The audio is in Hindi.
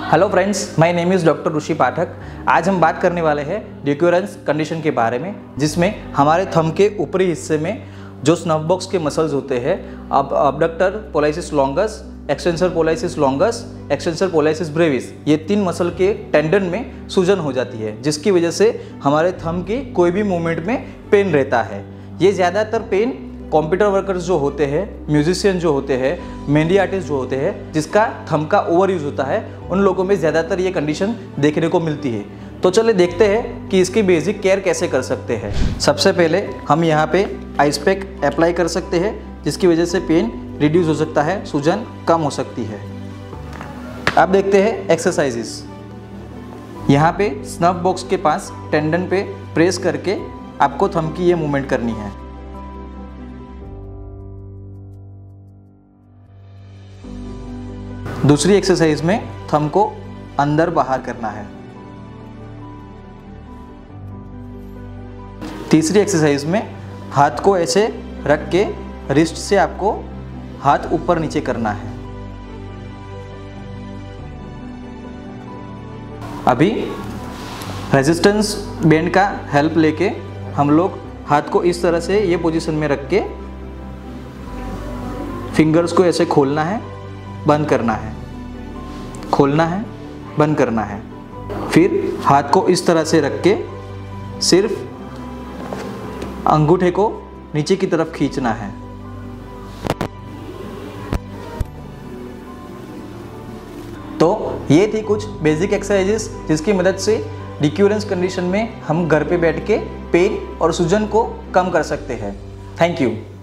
Hello friends, my name is doctor Rishi Pathak. आज हम बात करने वाले हैं रिक्योरेंस कंडीशन के बारे में, जिसमें हमारे थंब के ऊपरी हिस्से में जो स्नफ बॉक्स के मसल्स होते हैं, abductor pollicis longus, extensor pollicis longus, extensor pollicis brevis, ये 3 मसल के टेंडन में सूजन हो जाती है, जिसकी वजह से हमारे थंब की कोई भी मूवमेंट में पेन रहता है। ये ज़्यादातर पेन कंप्यूटर वर्कर्स जो होते हैं, म्यूजिशियन जो होते हैं, मेहंदी आर्टिस्ट जो होते हैं, जिसका थंब का ओवर यूज़ होता है, उन लोगों में ज़्यादातर ये कंडीशन देखने को मिलती है। तो चलिए देखते हैं कि इसकी बेसिक केयर कैसे कर सकते हैं। सबसे पहले हम यहाँ पे आइस पैक अप्लाई कर सकते हैं, जिसकी वजह से पेन रिड्यूस हो सकता है, सूजन कम हो सकती है। अब देखते हैं एक्सरसाइजेस। यहाँ पे स्नफ बॉक्स के पास टेंडन पे प्रेस करके आपको थंब की ये मूवमेंट करनी है। दूसरी एक्सरसाइज में थंब को अंदर बाहर करना है। तीसरी एक्सरसाइज में हाथ को ऐसे रख के रिस्ट से आपको हाथ ऊपर नीचे करना है। अभी रेजिस्टेंस बैंड का हेल्प लेके हम लोग हाथ को इस तरह से ये पोजीशन में रख के फिंगर्स को ऐसे खोलना है, बंद करना है, खोलना है, बंद करना है। फिर हाथ को इस तरह से रख के सिर्फ अंगूठे को नीचे की तरफ खींचना है। तो ये थी कुछ बेसिक एक्सरसाइजेस, जिसकी मदद से रिक्योरेंस कंडीशन में हम घर पे बैठ के पेन और सूजन को कम कर सकते हैं। Thank you.